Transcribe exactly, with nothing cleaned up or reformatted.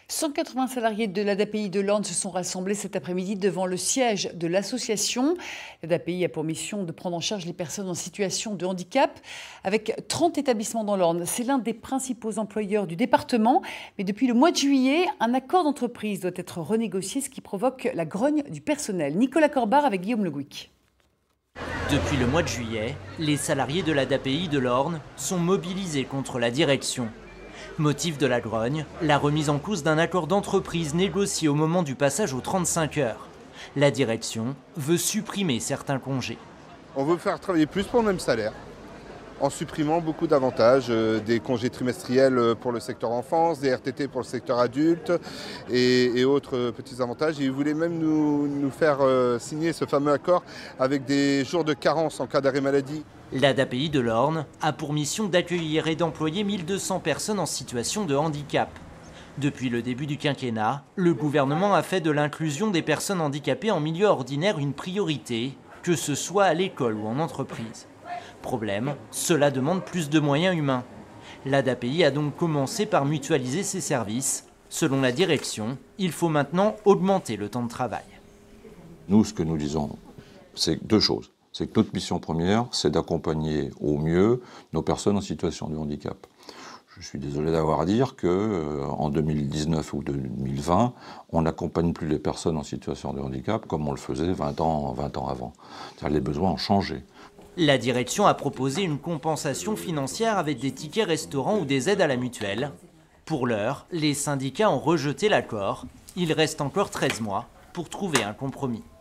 cent quatre-vingts salariés de l'A D A P I de l'Orne se sont rassemblés cet après-midi devant le siège de l'association. L'A D A P I a pour mission de prendre en charge les personnes en situation de handicap. Avec trente établissements dans l'Orne, c'est l'un des principaux employeurs du département. Mais depuis le mois de juillet, un accord d'entreprise doit être renégocié, ce qui provoque la grogne du personnel. Nicolas Corbard avec Guillaume Le Gouic. Depuis le mois de juillet, les salariés de l'A D A P I de l'Orne sont mobilisés contre la direction. Motif de la grogne, la remise en cause d'un accord d'entreprise négocié au moment du passage aux trente-cinq heures. La direction veut supprimer certains congés. On veut faire travailler plus pour le même salaire, en supprimant beaucoup d'avantages, euh, des congés trimestriels pour le secteur enfance, des R T T pour le secteur adulte et, et autres euh, petits avantages. Et ils voulaient même nous, nous faire euh, signer ce fameux accord avec des jours de carence en cas d'arrêt maladie. L'A D A P I de l'Orne a pour mission d'accueillir et d'employer mille deux cents personnes en situation de handicap. Depuis le début du quinquennat, le gouvernement a fait de l'inclusion des personnes handicapées en milieu ordinaire une priorité, que ce soit à l'école ou en entreprise. Problème, cela demande plus de moyens humains. L'A D A P I a donc commencé par mutualiser ses services. Selon la direction, il faut maintenant augmenter le temps de travail. Nous, ce que nous disons, c'est deux choses. C'est que notre mission première, c'est d'accompagner au mieux nos personnes en situation de handicap. Je suis désolé d'avoir à dire qu'en euh, deux mille dix-neuf ou deux mille vingt, on n'accompagne plus les personnes en situation de handicap comme on le faisait vingt ans, vingt ans avant. C'est-à-dire les besoins ont changé. La direction a proposé une compensation financière avec des tickets restaurants ou des aides à la mutuelle. Pour l'heure, les syndicats ont rejeté l'accord. Il reste encore treize mois pour trouver un compromis.